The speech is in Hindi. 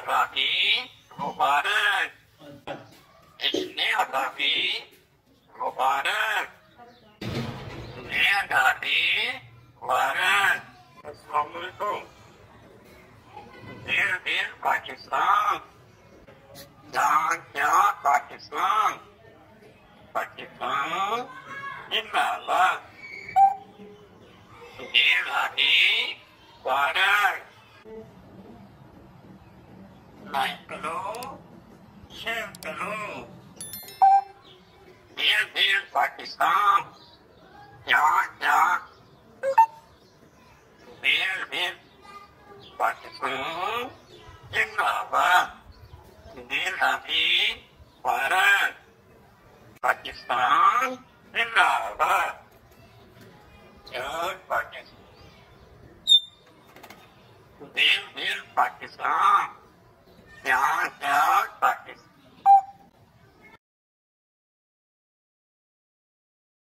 आज़ादी मुबारक, इसने आज़ादी मुबारक, इसने आज़ादी मुबारक। अस्सलाम वालेकुम। देर देर पाकिस्तान, जान क्या पाकिस्तान, पाकिस्तान जिंदाबाद। देर आज़ादी मुबारक। लाइक करो, शेयर करो। देर देर पाकिस्तान, क्या क्या देर देर पाकिस्तान जिंदाबाद। देर आज़ादी मुबारक, पाकिस्तान जिंदाबाद। पाकिस्तान देर देर पाकिस्तान।